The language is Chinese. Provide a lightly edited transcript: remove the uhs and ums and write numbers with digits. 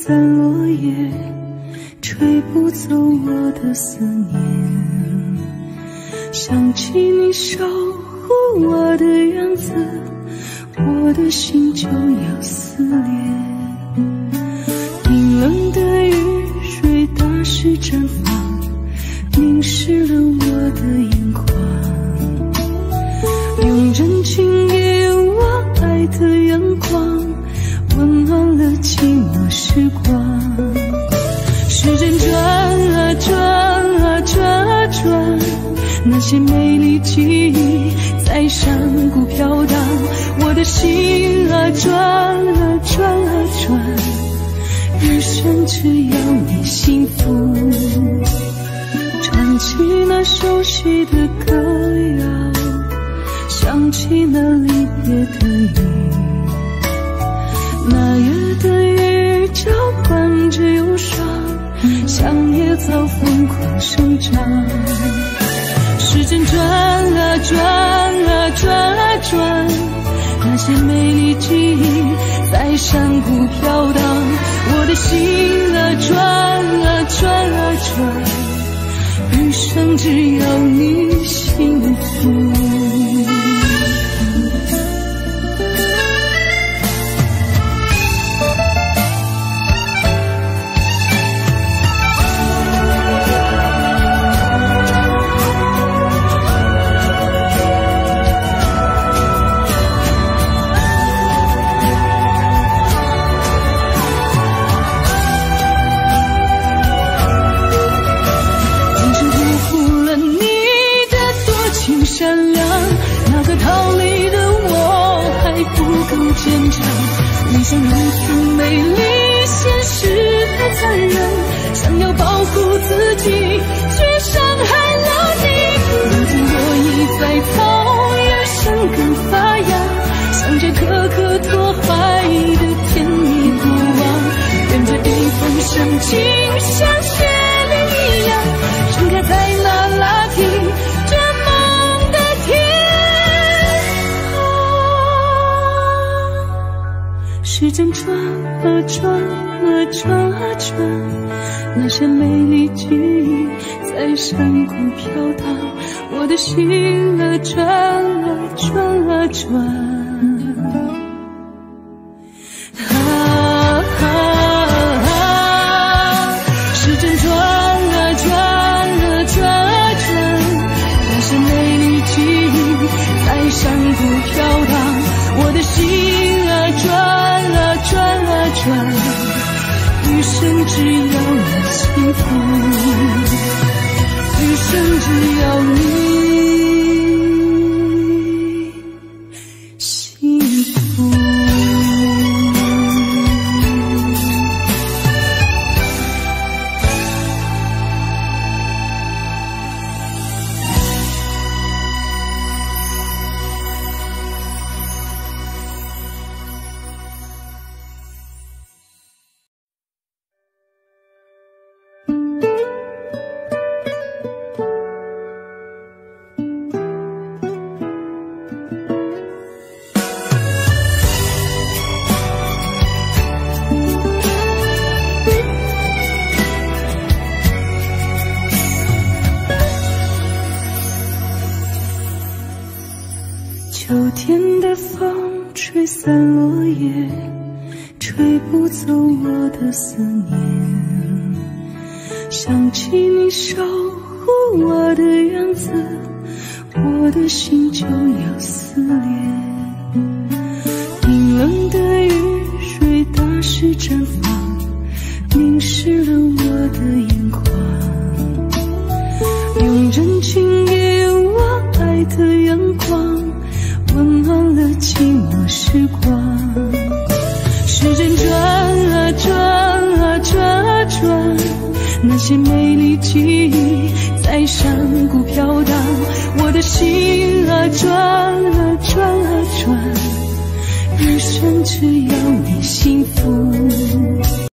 散落叶，吹不走我的思念。想起你守护我的样子，我的心就要撕裂。冰冷的雨水打湿毡房，凝视了我的眼眶，用真情给我爱的阳光，温暖了寂寞时光。时针转啊转啊转啊转，那些美丽记忆在山谷飘荡，我的心啊转啊转啊转，余生只要你幸福。传起那熟悉的歌谣，想起那离别的雨，那夜的雨浇灌着忧伤，像野草疯狂生长。时间转啊转啊转啊转，那些美丽记忆在山谷飘荡，我的心啊转啊转啊转，余生只要你幸福。善良，那个逃离的我还不够坚强。人生如此美丽，现实太残忍，想要保护自己，却伤害了你。如今我已在草原生根发芽，向着可可托怀的甜蜜过往，跟着一份深情，像雪莲一样盛开在那拉提。时间转啊转啊转啊转，那些美丽记忆在山谷飘荡，我的心啊转啊转啊转。时间转啊转啊转啊转，那些美丽记忆在山谷飘荡，我的心啊转转，余生只要你幸福，余生只要你幸福。秋天的风吹散落叶，吹不走我的思念。想起你守护我的样子，我的心就要撕裂。冰冷的雨水打湿毡房，凝视了我的眼眶，用真情给我爱的阳光，温暖了寂寞时光。时针转啊转啊转啊转，那些美丽记忆在山谷飘荡，我的心啊转啊转啊转，余生只要你幸福。